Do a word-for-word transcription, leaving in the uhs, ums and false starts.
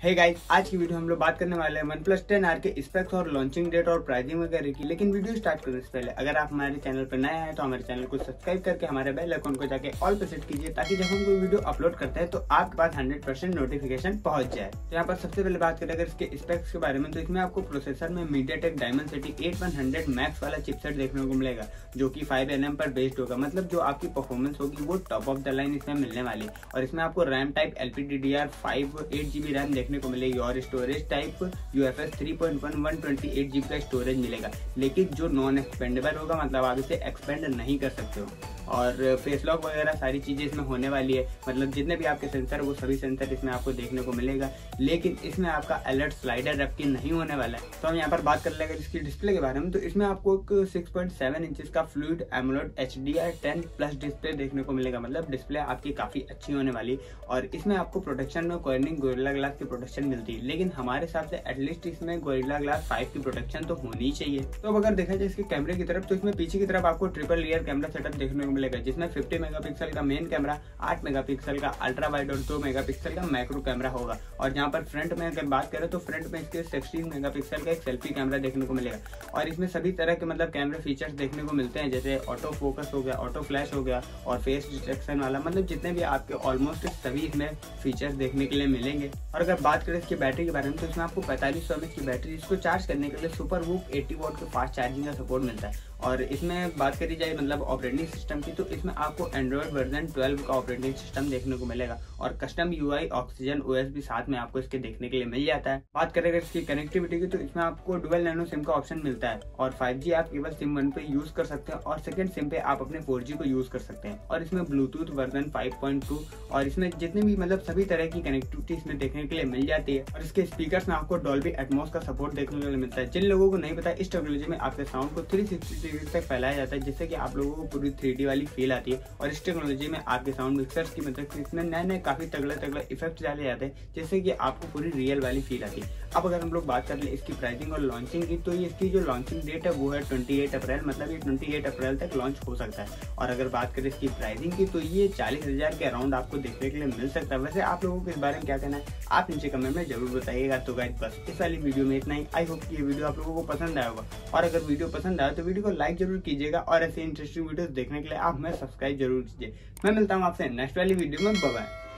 Hey guys, आज की video हम लोग बात करने वाले हैं वन प्लस टेन आर के स्पेक्स और लॉन्चिंग डेट और प्राइसिंग वगैरह की। लेकिन वीडियो स्टार्ट करने से पहले अगर आप हमारे चैनल पर नए हैं तो हमारे चैनल को सब्सक्राइब करके हमारे बेल आइकन को जाके ऑल पे सेट कीजिए, ताकि जब हम कोई वीडियो अपलोड करते हैं तो आपके पास हंड्रेड परसेंट नोटिफिकेशन पहुंच जाए। तो यहाँ पर सबसे पहले बात करें अगर इसके स्पेक्स के बारे में, तो इसमें आपको प्रोसेसर में MediaTek Dimensity eight one hundred Max वाला चिपसेट देखने को मिलेगा, जो की फाइव एन एम पर बेस्ड होगा। मतलब जो आपकी परफॉर्मेंस होगी वो टॉप ऑफ द लाइन इसमें मिलने वाली है। और इसमें आपको RAM type L P D D R five eight GB RAM देखने को मिलेगी और storage type U F S three point one one twenty eight GB का स्टोरेज मिलेगा, लेकिन जो नॉन एक्सपेंडेबल होगा, मतलब आप इसे एक्सपेंड नहीं कर सकते हो। और फेस लॉक वगैरह सारी चीजें इसमें होने वाली है, मतलब जितने भी आपके सेंसर है वो सभी सेंसर इसमें आपको देखने को मिलेगा। लेकिन इसमें आपका अलर्ट स्लाइडर रैपकिन नहीं होने वाला है। तो हम यहाँ पर बात कर लेंगे इसकी डिस्प्ले के बारे में, तो इसमें आपको एक सिक्स पॉइंट सेवन इंचेस का fluid AMOLED H D R ten plus display देखने को मिलेगा। मतलब डिस्प्ले आपकी काफी अच्छी होने वाली, और इसमें आपको प्रोटेक्शन में कॉर्निंग गोरिल्ला ग्लास की प्रोटेक्शन मिलती है। लेकिन हमारे हिसाब से एटलीस्ट इसमें गोरिल्ला ग्लास फाइव की प्रोटेक्शन तो होनी चाहिए। तो अब अगर देखा जाए इसके कैमरे की तरफ, तो इसमें पीछे की तरफ आपको ट्रिपल लेयर कैमरा सेटअप देखने को मिलेगा, जिसमें फिफ्टी मेगापिक्सल का मेन कैमरा, आठ मेगापिक्सल का अल्ट्रा वाइड और दो मेगापिक्सल का मैक्रो कैमरा होगा। और जहाँ पर फ्रंट में अगर बात करें तो फ्रंट में इसके सिक्सटीन मेगापिक्सल का एक सेल्फी कैमरा देखने को मिलेगा। और इसमें सभी तरह के मतलब कैमरा फीचर्स देखने को मिलते हैं, जैसे ऑटो फोकस हो गया, ऑटो फ्लैश हो गया और फेस डिटेक्शन वाला। मतलब जितने भी आपके ऑलमोस्ट सभी इसमें फीचर्स देखने के लिए मिलेंगे। और अगर बात करें इसकी बैटरी के बारे में, तो इसमें आपको पैंतालीस सौ एम एच की बैटरी, जिसको चार्ज करने के लिए सुपर वूक एटी वॉट के फास्ट चार्जिंग का सपोर्ट मिलता है। और इसमें बात करी जाए मतलब ऑपरेटिंग सिस्टम की, तो इसमें आपको एंड्रॉइड वर्जन ट्वेल्व का ऑपरेटिंग सिस्टम देखने को मिलेगा और कस्टम यूआई ऑक्सीजन ओएस भी साथ में आपको इसके देखने के लिए मिल जाता है। बात करें इसकी कनेक्टिविटी की, तो इसमें आपको डुअल नैनो सिम का ऑप्शन मिलता है और फाइव जी आप केवल सिम वन पे यूज कर सकते हैं और सेकंड सिम पे आप अपने फोर जी को यूज कर सकते हैं। और इसमें Bluetooth version five point two और इसमें जितने भी मतलब सभी तरह की कनेक्टिविटी इसमें देखने के लिए मिल जाती है। और इसके स्पीकर्स में आपको डॉल्बी एटमॉस का सपोर्ट देखने के लिए मिलता है। जिन लोगों को नहीं पता, इस टेक्नोलॉजी में आपके साउंड को थ्री सिक्सटी डिग्री तक फैलाया जाता है, जिससे कि आप लोगों को पूरी थ्री डी वाली फील आती है। और इस टेक्नोलॉजी में आपके साउंड मिक्सर्स की मदद से इसमें नए नए काफी तगड़े तगड़े इफेक्ट डाले जाते हैं, जिससे कि आपको पूरी रियल वाली फील आती है। अब अगर हम लोग बात कर ले इसकी प्राइसिंग और लॉन्चिंग की, तो ये इसकी जो लॉन्चिंग डेट है वो है अट्ठाईस अप्रैल, मतलब ये अट्ठाईस अप्रैल तक लॉन्च हो सकता है। और अगर बात करें इसकी प्राइसिंग की, तो ये चालीस हजार के अराउंड आपको देखने के लिए मिल सकता है। वैसे आप लोगों को इस बारे में क्या कहना है, आप नीचे कमेंट में जरूर बताइएगा। तो गाइस बस इस वाली वीडियो में इतना ही। आई होप कि ये वीडियो आप लोगों को पसंद आया होगा, और अगर वीडियो पसंद आया तो वीडियो को लाइक जरूर कीजिएगा और ऐसे इंटरेस्टिंग वीडियोस देखने के लिए आप हमें सब्सक्राइब जरूर कीजिए। मैं मिलता हूँ आपसे नेक्स्ट वाली वीडियो में। Bye bye.